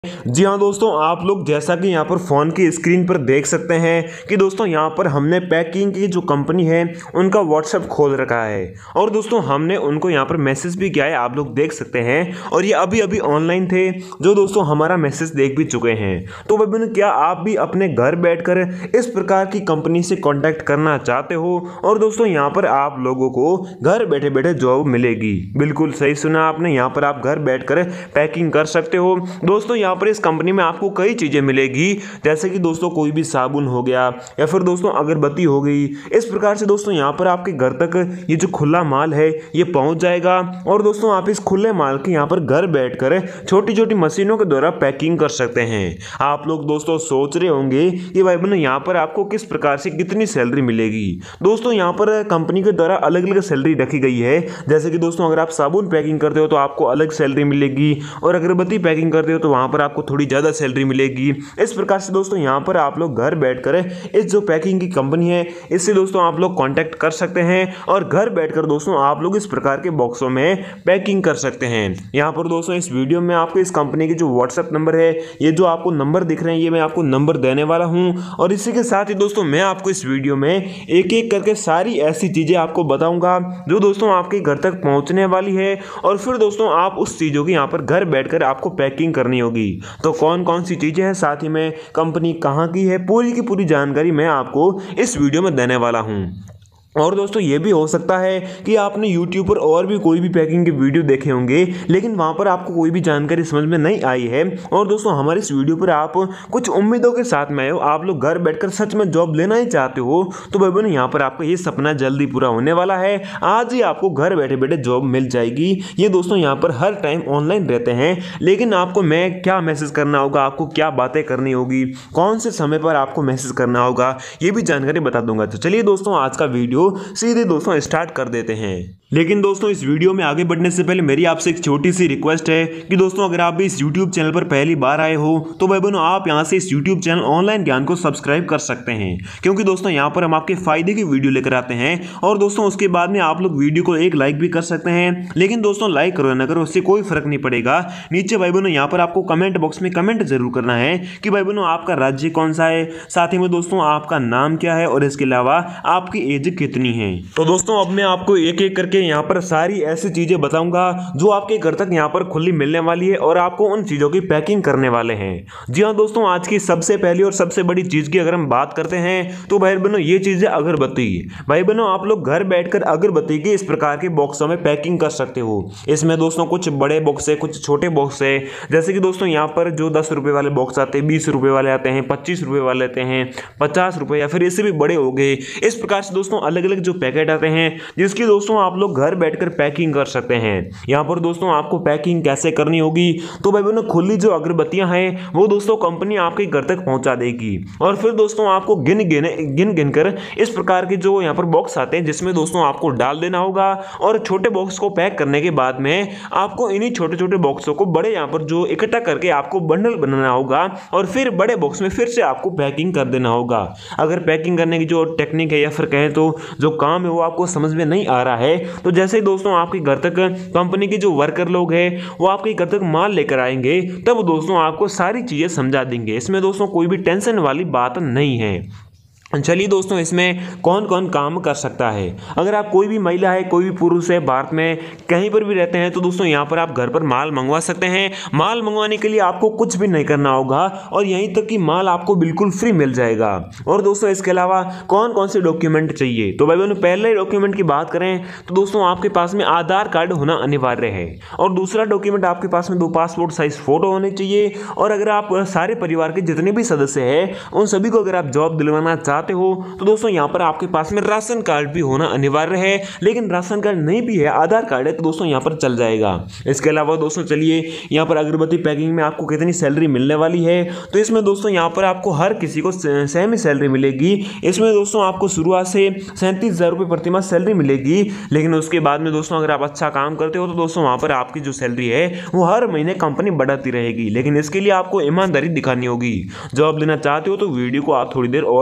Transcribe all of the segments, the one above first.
जी हाँ दोस्तों, आप लोग जैसा कि यहाँ पर फ़ोन की स्क्रीन पर देख सकते हैं कि दोस्तों यहाँ पर हमने पैकिंग की जो कंपनी है उनका व्हाट्सएप खोल रखा है और दोस्तों हमने उनको यहाँ पर मैसेज भी किया है, आप लोग देख सकते हैं। और ये अभी अभी ऑनलाइन थे जो दोस्तों हमारा मैसेज देख भी चुके हैं। तो भाई क्या आप भी अपने घर बैठकर इस प्रकार की कंपनी से कॉन्टैक्ट करना चाहते हो और दोस्तों यहाँ पर आप लोगों को घर बैठे बैठे जॉब मिलेगी? बिल्कुल सही सुना आपने, यहाँ पर आप घर बैठकर पैकिंग कर सकते हो। दोस्तों यहाँ पर इस कंपनी में आपको कई चीज़ें मिलेगी, जैसे कि दोस्तों कोई भी साबुन हो गया या फिर दोस्तों अगरबत्ती हो गई। इस प्रकार से दोस्तों यहाँ पर आपके घर तक ये जो खुला माल है ये पहुंच जाएगा और दोस्तों आप इस खुले माल के यहाँ पर घर बैठकर छोटी छोटी मशीनों के द्वारा पैकिंग कर सकते हैं। आप लोग दोस्तों सोच रहे होंगे कि भाई बहनों यहाँ पर आपको किस प्रकार से कितनी सैलरी मिलेगी। दोस्तों यहाँ पर कंपनी के द्वारा अलग अलग सैलरी रखी गई है, जैसे कि दोस्तों अगर आप साबुन पैकिंग करते हो तो आपको अलग सैलरी मिलेगी और अगरबत्ती पैकिंग करते हो तो वहाँ पर आपको थोड़ी ज़्यादा सैलरी मिलेगी। इस प्रकार से दोस्तों यहाँ पर आप लोग घर बैठकर इस जो पैकिंग की कंपनी है इससे दोस्तों आप लोग कांटेक्ट कर सकते हैं और घर बैठकर दोस्तों आप लोग इस प्रकार के बॉक्सों में पैकिंग कर सकते हैं। यहाँ पर दोस्तों इस वीडियो में आपको इस कंपनी की जो व्हाट्सएप नंबर है, ये जो आपको नंबर दिख रहे हैं, ये मैं आपको नंबर देने वाला हूँ और इसी के साथ ही दोस्तों मैं आपको इस वीडियो में एक एक करके सारी ऐसी चीज़ें आपको बताऊँगा जो दोस्तों आपके घर तक पहुँचने वाली है और फिर दोस्तों आप उस चीज़ों की यहाँ पर घर बैठकर आपको पैकिंग करनी होगी। तो कौन कौन सी चीज़ें हैं, साथ ही में कंपनी कहाँ की है, पूरी की पूरी जानकारी मैं आपको इस वीडियो में देने वाला हूँ। और दोस्तों ये भी हो सकता है कि आपने YouTube पर और भी कोई भी पैकिंग के वीडियो देखे होंगे लेकिन वहाँ पर आपको कोई भी जानकारी समझ में नहीं आई है और दोस्तों हमारे इस वीडियो पर आप कुछ उम्मीदों के साथ में आए हो, आप लोग घर बैठकर सच में जॉब लेना ही चाहते हो, तो भाई बहनों यहाँ पर आपका ये सपना जल्दी पूरा होने वाला है। आज ही आपको घर बैठे बैठे जॉब मिल जाएगी। ये दोस्तों यहाँ पर हर टाइम ऑनलाइन रहते हैं, लेकिन आपको मैं क्या मैसेज करना होगा, आपको क्या बातें करनी होगी, कौन से समय पर आपको मैसेज करना होगा, ये भी जानकारी बता दूंगा। तो चलिए दोस्तों आज का वीडियो सीधे दोस्तों स्टार्ट कर देते हैं। लेकिन दोस्तों इस वीडियो में आगे बढ़ने से पहले मेरी आपसे एक छोटी सी रिक्वेस्ट है कि दोस्तों अगर आप भी इस YouTube चैनल पर पहली बार आए हो तो भाई बहनों आप यहां से इस YouTube चैनल ऑनलाइन ज्ञान को सब्सक्राइब कर सकते हैं, क्योंकि दोस्तों यहां पर हम आपके फायदे की वीडियो लेकर आते हैं। और दोस्तों उसके बाद में आप लोग वीडियो को एक लाइक भी कर सकते हैं, लेकिन दोस्तों लाइक करो ना करो उससे कोई फर्क नहीं पड़ेगा। नीचे भाई बहनों यहाँ पर आपको कमेंट बॉक्स में कमेंट जरूर करना है कि भाई बहनों आपका राज्य कौन सा है, साथ ही में दोस्तों आपका नाम क्या है और इसके अलावा आपकी एज कितनी है। तो दोस्तों अब मैं आपको एक एक करके यहाँ पर सारी ऐसी चीजें बताऊंगा जो आपके घर तक यहाँ पर खुली मिलने वाली है और आपको उन चीजों की पैकिंग करने वाले हैं। जी हाँ दोस्तों, आज की सबसे पहली और सबसे बड़ी चीज की अगर हम बात करते हैं तो भाई बहनों ये चीज है अगरबत्ती। भाई बहनों आप लोग घर बैठकर अगरबत्ती के इस प्रकार के बॉक्सों में पैकिंग कर सकते हो। इसमें दोस्तों कुछ बड़े बॉक्स है, कुछ छोटे बॉक्स है, जैसे कि दोस्तों यहाँ पर जो 10 रुपए वाले बॉक्स आते हैं, 20 रुपए वाले आते हैं, 25 रुपए वाले आते हैं, 50 रुपए या फिर इससे भी बड़े हो गए। इस प्रकार से दोस्तों अलग अलग जो पैकेट आते हैं जिसकी दोस्तों आप लोग घर बैठकर पैकिंग कर सकते हैं। यहां पर दोस्तों आपको पैकिंग कैसे करनी होगी, तो भाई बहनों खुली जो अगरबत्तियां हैं वो दोस्तों कंपनी आपके घर तक पहुंचा देगी और फिर दोस्तों आपको गिन गिन कर इस प्रकार के जो यहां पर बॉक्स आते हैं जिसमें दोस्तों आपको डाल देना होगा और छोटे बॉक्स को पैक करने के बाद में आपको इन्हीं छोटे छोटे बॉक्सों को बड़े यहां पर जो इकट्ठा करके आपको बंडल बनाना होगा और फिर बड़े बॉक्स में फिर से आपको पैकिंग कर देना होगा। अगर पैकिंग करने की जो टेक्निक है या फिर कहें तो जो काम है वो आपको समझ में नहीं आ रहा है, तो जैसे ही दोस्तों आपके घर तक कंपनी के जो वर्कर लोग हैं वो आपके घर तक माल लेकर आएंगे तब दोस्तों आपको सारी चीजें समझा देंगे। इसमें दोस्तों कोई भी टेंशन वाली बात नहीं है। चलिए दोस्तों इसमें कौन कौन काम कर सकता है। अगर आप कोई भी महिला है, कोई भी पुरुष है, भारत में कहीं पर भी रहते हैं तो दोस्तों यहाँ पर आप घर पर माल मंगवा सकते हैं। माल मंगवाने के लिए आपको कुछ भी नहीं करना होगा और यहीं तक कि माल आपको बिल्कुल फ्री मिल जाएगा। और दोस्तों इसके अलावा कौन कौन से डॉक्यूमेंट चाहिए, तो भाई बहनों पहले डॉक्यूमेंट की बात करें तो दोस्तों आपके पास में आधार कार्ड होना अनिवार्य है और दूसरा डॉक्यूमेंट आपके पास में 2 पासपोर्ट साइज फोटो होने चाहिए। और अगर आप सारे परिवार के जितने भी सदस्य हैं उन सभी को अगर आप जॉब दिलवाना चाहते हो तो दोस्तों यहाँ पर आपके पास में राशन कार्ड भी होना अनिवार्य है, लेकिन राशन कार्ड नहीं भी है, आधार कार्ड है तो दोस्तों यहाँ पर चल जाएगा। इसके अलावा दोस्तों चलिए यहाँ पर अगरबत्ती पैकिंग में आपको कितनी सैलरी मिलने वाली है, तो इसमें दोस्तों यहाँ पर आपको हर किसी को सेम ही सैलरी मिलेगी। इसमें दोस्तों आपको शुरुआत से 37,000 रुपये प्रति माह सैलरी मिलेगी, लेकिन उसके बाद में दोस्तों अगर आप अच्छा काम करते हो तो दोस्तों वहाँ पर आपकी जो सैलरी है वो हर महीने कंपनी बढ़ाती रहेगी, लेकिन इसके लिए आपको ईमानदारी दिखानी होगी। जॉब लेना चाहते हो तो वीडियो को आप थोड़ी देर और देखकर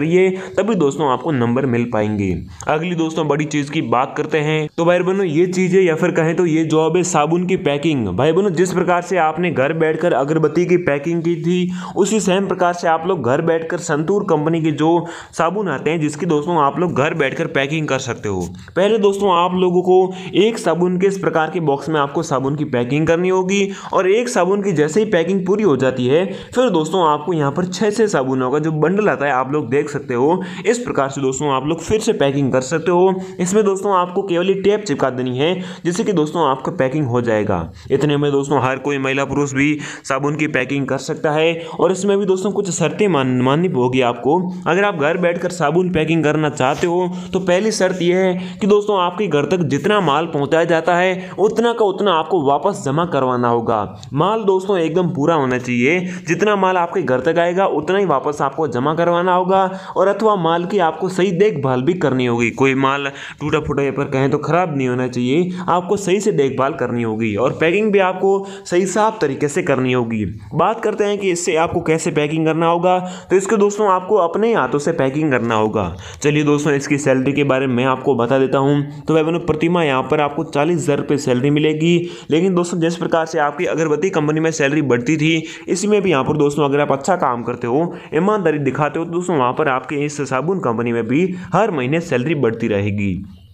करिए, तभी दोस्तों आपको नंबर मिल पाएंगे। अगली दोस्तों बड़ी चीज की बात करते हैं तो भाई बहनों ये चीज है या फिर कहें तो ये जॉब है साबुन की पैकिंग। भाई बहनों जिस प्रकार से आपने घर बैठकर अगरबत्ती की पैकिंग की थी, उसी सेम प्रकार से आप लोग घर बैठकर संतूर कंपनी के जो साबुन आते हैं जिसकी दोस्तों आप लोग घर बैठकर पैकिंग कर सकते हो। पहले दोस्तों आप लोगों को एक साबुन के इस प्रकार के बॉक्स में आपको साबुन की पैकिंग करनी होगी, और एक साबुन की जैसे ही पैकिंग पूरी हो जाती है फिर दोस्तों आपको यहाँ पर 6 साबुनों का जो बंडल आता है आप लोग देख सकते हो। इस प्रकार से दोस्तों आप लोग फिर से पैकिंग कर सकते हो। इसमें दोस्तों आपको केवल टेप चिपका देनी है जिससे कि दोस्तों आपका पैकिंग हो जाएगा। इतने में दोस्तों हर कोई महिला पुरुष भी साबुन की पैकिंग कर सकता है। और इसमें भी दोस्तों कुछ शर्तें माननी होगी आपको। अगर आप घर बैठकर साबुन पैकिंग करना चाहते हो तो पहली शर्त यह है कि दोस्तों आपके घर तक जितना माल पहुंचाया जाता है उतना का उतना आपको वापस जमा करवाना होगा। माल दोस्तों एकदम पूरा होना चाहिए, जितना माल आपके घर तक आएगा उतना ही वापस आपको जमा करवाना होगा। और अथवा माल की आपको सही देखभाल भी करनी होगी। कोई माल टूटा फूटा या पर कहें तो खराब नहीं होना चाहिए, आपको सही से देखभाल करनी होगी। और पैकिंग भी आपको सही साफ तरीके से करनी होगी। बात करते हैं कि इससे आपको कैसे पैकिंग करना होगा, तो इसके दोस्तों आपको अपने हाथों से पैकिंग करना होगा। चलिए दोस्तों इसकी सैलरी के बारे में मैं आपको बता देता हूं। तो भाई बहनों प्रतिमाह यहाँ पर आपको 40,000 रुपये सैलरी मिलेगी। लेकिन दोस्तों जिस प्रकार से आपकी अगरबत्ती कंपनी में सैलरी बढ़ती थी, इसमें भी यहाँ पर दोस्तों अगर आप अच्छा काम करते हो, ईमानदारी दिखाते हो, तो दोस्तों वहाँ पर आपके इस साबुन कंपनी में भी हर महीने सैलरी बढ़ती रहेगी।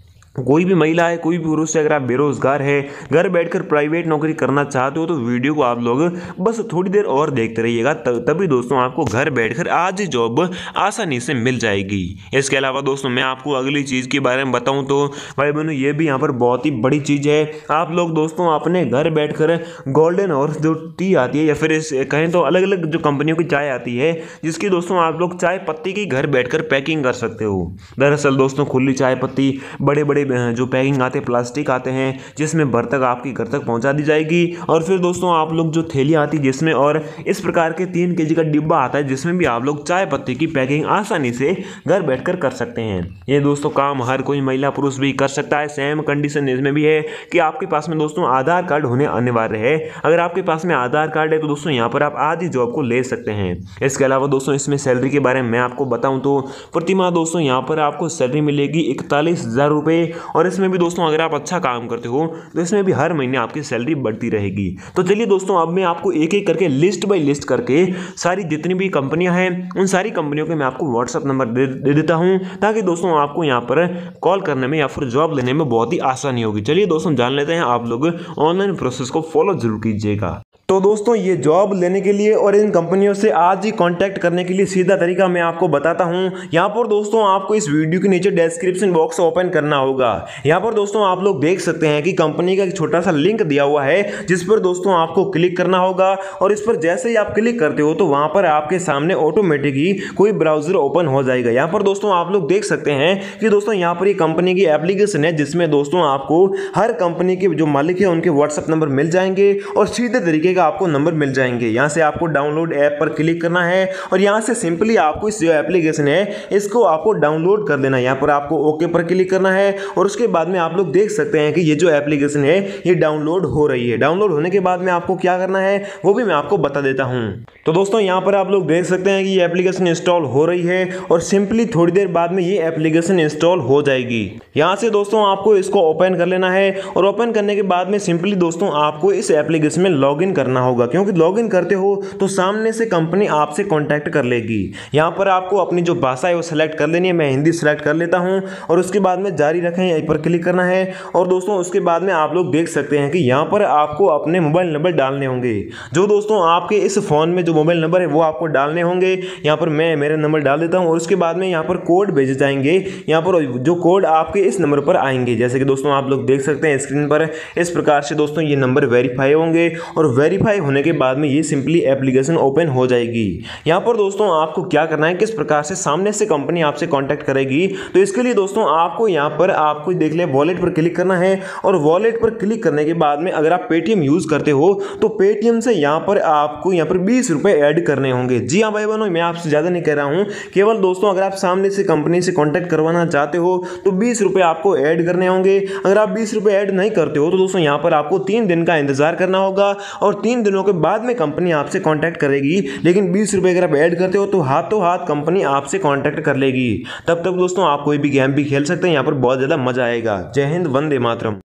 कोई भी महिला है, कोई भी पुरुष है, अगर आप बेरोजगार है, घर बैठकर प्राइवेट नौकरी करना चाहते हो, तो वीडियो को आप लोग बस थोड़ी देर और देखते रहिएगा, तभी दोस्तों आपको घर बैठकर आज ही जॉब आसानी से मिल जाएगी। इसके अलावा दोस्तों मैं आपको अगली चीज़ के बारे में बताऊं तो भाई बहनों ये भी यहाँ पर बहुत ही बड़ी चीज़ है। आप लोग दोस्तों अपने घर बैठकर गोल्डन हॉर्स जो टी आती है या फिर कहें तो अलग अलग जो कंपनियों की चाय आती है, जिसकी दोस्तों आप लोग चाय पत्ती की घर बैठकर पैकिंग कर सकते हो। दरअसल दोस्तों खुली चाय पत्ती बड़े बड़े जो पैकिंग आते हैं प्लास्टिक आते हैं जिसमें घर तक आपकी घर तक पहुंचा दी जाएगी। और फिर दोस्तों आप लोग जो थैली आती है जिसमें, और इस प्रकार के 3 kg का डिब्बा आता है जिसमें भी आप लोग चाय पत्ती की पैकिंग आसानी से घर बैठकर कर सकते हैं। ये दोस्तों काम हर कोई महिला पुरुष भी कर सकता है। सेम कंडीशन इसमें भी है कि आपके पास में दोस्तों आधार कार्ड होने अनिवार्य है। अगर आपके पास में आधार कार्ड है तो दोस्तों यहाँ पर आप आज ही जॉब को ले सकते हैं। इसके अलावा दोस्तों इसमें सैलरी के बारे में मैं आपको बताऊं तो प्रतिमाह दोस्तों यहाँ पर आपको सैलरी मिलेगी 41,000 रुपये। और इसमें भी दोस्तों अगर आप अच्छा काम करते हो तो इसमें भी हर महीने आपकी सैलरी बढ़ती रहेगी। तो चलिए दोस्तों अब मैं आपको एक एक करके लिस्ट बाय लिस्ट करके सारी जितनी भी कंपनियां हैं उन सारी कंपनियों के मैं आपको व्हाट्सअप नंबर दे देता हूं, ताकि दोस्तों आपको यहां पर कॉल करने में या फिर जॉब लेने में बहुत ही आसानी होगी। चलिए दोस्तों जान लेते हैं, आप लोग ऑनलाइन प्रोसेस को फॉलो जरूर कीजिएगा। तो दोस्तों ये जॉब लेने के लिए और इन कंपनियों से आज ही कांटेक्ट करने के लिए सीधा तरीका मैं आपको बताता हूं। यहां पर दोस्तों आपको इस वीडियो के नीचे डिस्क्रिप्शन बॉक्स ओपन करना होगा। यहां पर दोस्तों आप लोग देख सकते हैं कि कंपनी का एक छोटा सा लिंक दिया हुआ है जिस पर दोस्तों आपको क्लिक करना होगा। और इस पर जैसे ही आप क्लिक करते हो तो वहां पर आपके सामने ऑटोमेटिक ही कोई ब्राउजर ओपन हो जाएगा। यहाँ पर दोस्तों आप लोग देख सकते हैं कि दोस्तों यहाँ पर ये कंपनी की एप्लीकेशन है जिसमें दोस्तों आपको हर कंपनी के जो मालिक है उनके व्हाट्सएप नंबर मिल जाएंगे और सीधे तरीके का आपको नंबर मिल जाएंगे। यहां से आपको डाउनलोड ऐप पर क्लिक करना है और यहां से सिंपली आपको इस जो एप्लीकेशन है इसको आपको डाउनलोड कर देना है। यहां पर आपको ओके पर क्लिक करना है और उसके बाद में आप लोग देख सकते हैं कि ये जो एप्लीकेशन है ये डाउनलोड हो रही है। डाउनलोड होने के बाद में आपको क्या करना है वो भी मैं आपको बता देता हूं। तो दोस्तों यहां पर आप लोग देख सकते हैं कि ये एप्लीकेशन इंस्टॉल हो रही है और सिंपली थोड़ी देर बाद में ये एप्लीकेशन इंस्टॉल हो जाएगी। यहां से दोस्तों आपको इसको ओपन कर लेना है और ओपन करने के बाद में सिंपली दोस्तों आपको इस एप्लीकेशन में लॉगिन करना होगा, क्योंकि लॉगिन करते हो तो सामने से कंपनी आपसे कांटेक्ट कर लेगी। यहां पर आपको अपनी जो भाषा है वो सिलेक्ट कर लेनी है। मैं हिंदी सिलेक्ट कर लेता हूं और उसके बाद में जारी रखें यहीं पर क्लिक करना है। और दोस्तों उसके बाद में आप लोग देख सकते हैं कि यहां पर आपको अपने मोबाइल नंबर डालने होंगे। जो दोस्तों आपके इस फोन में जो मोबाइल नंबर है वो आपको डालने होंगे। यहां पर मैं मेरा नंबर डाल देता हूं और उसके बाद में यहां पर कोड भेजे जाएंगे। यहां पर जो कोड आपके इस नंबर पर आएंगे, जैसे कि दोस्तों आप लोग देख सकते हैं स्क्रीन पर, इस प्रकार से दोस्तों ये नंबर वेरीफाई होंगे और वेरीफाई होने के बाद में ये सिंपली एप्लीकेशन ओपन हो जाएगी। यहां पर दोस्तों आपको क्या करना है, किस प्रकार से सामने से कंपनी आपसे कांटेक्ट करेगी, तो इसके लिए दोस्तों आपको यहां पर आपको देख ले वॉलेट पर क्लिक करना है और वॉलेट पर क्लिक करने के बाद में अगर आप पेटीएम यूज करते हो तो पेटीएम से यहां पर आपको यहां पर 20 रुपए ऐड करने होंगे। जी हां भाई बहनों, मैं आपसे ज्यादा नहीं कह रहा हूं, केवल दोस्तों अगर आप सामने से कंपनी से कांटेक्ट करवाना चाहते हो तो 20 रुपए आपको ऐड करने होंगे। अगर आप 20 रुपए ऐड नहीं करते हो तो दोस्तों यहां पर आपको 3 दिन का इंतजार करना होगा और और 3 दिनों के बाद में कंपनी आपसे कांटेक्ट करेगी। लेकिन 20 रुपये अगर आप ऐड करते हो तो हाथों हाथ कंपनी आपसे कांटेक्ट कर लेगी। तब तक दोस्तों आप कोई भी गेम भी खेल सकते हैं, यहाँ पर बहुत ज़्यादा मजा आएगा। जय हिंद, वंदे मातरम।